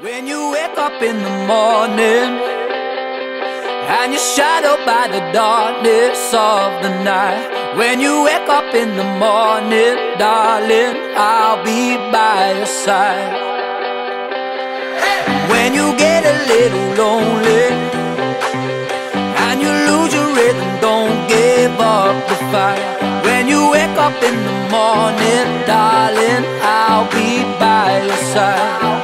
When you wake up in the morning and you're shadowed by the darkness of the night. When you wake up in the morning, darling, I'll be by your side. When you get a little lonely and you lose your rhythm, don't give up the fight. When you wake up in the morning, darling, I'll be by your side.